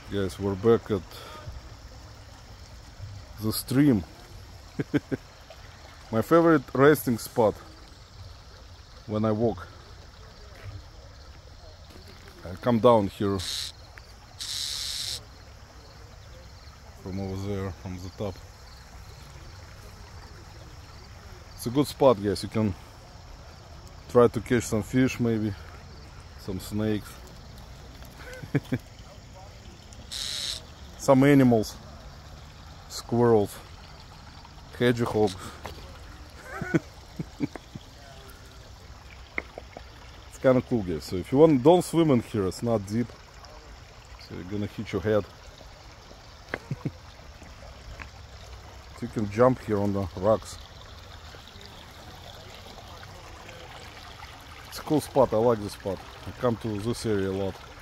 Guys, we're back at the stream. My favorite resting spot when I walk. I come down here from over there, from the top. It's a good spot, guys. You can try to catch some fish, maybe some snakes. Some animals, squirrels, hedgehogs. It's kind of cool, guys. So if you want, don't swim in here, it's not deep, so you're gonna hit your head. So you can jump here on the rocks. It's a cool spot. I like this spot. I come to this area a lot.